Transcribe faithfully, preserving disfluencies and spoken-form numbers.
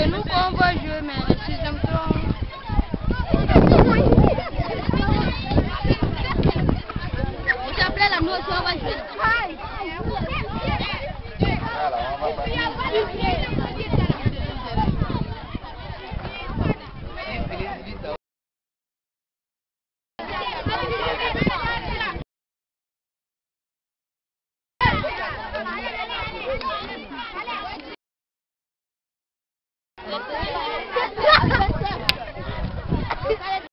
C'est nous qu'on va jouer, mais le sixième tour. S'il te plaît, la nous aussi, on va jouer.